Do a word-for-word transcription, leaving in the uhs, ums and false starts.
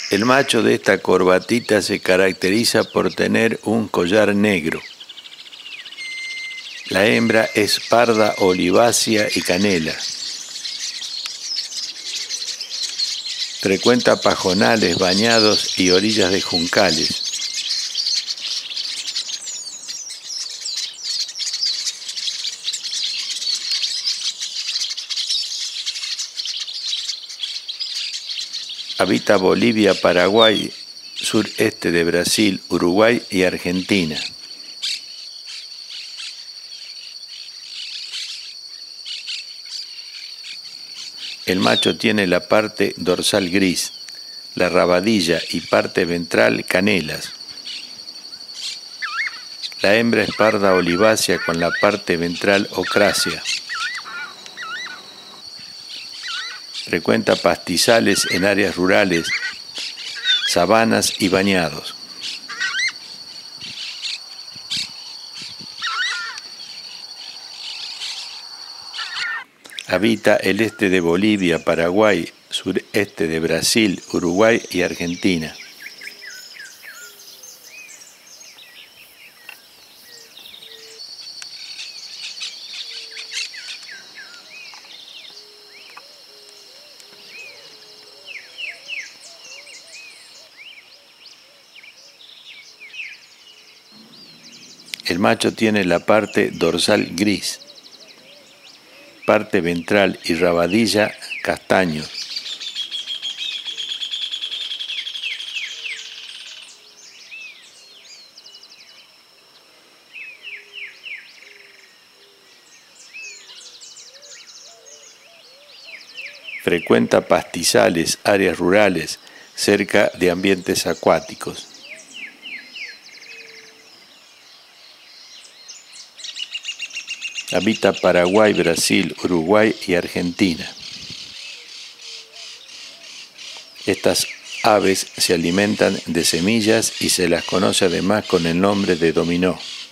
El macho de esta corbatita se caracteriza por tener un collar negro. La hembra es parda olivácea y canela. Frecuenta pajonales, bañados y orillas de juncales. Habita Bolivia, Paraguay, sureste de Brasil, Uruguay y Argentina. El macho tiene la parte dorsal gris, la rabadilla y parte ventral canelas. La hembra es parda olivácea con la parte ventral ocrácea. Frecuenta pastizales en áreas rurales, sabanas y bañados. Habita el este de Bolivia, Paraguay, sureste de Brasil, Uruguay y Argentina. El macho tiene la parte dorsal gris, parte ventral y rabadilla castaño. Frecuenta pastizales, áreas rurales, cerca de ambientes acuáticos. Habita Paraguay, Brasil, Uruguay y Argentina. Estas aves se alimentan de semillas y se las conoce además con el nombre de dominó.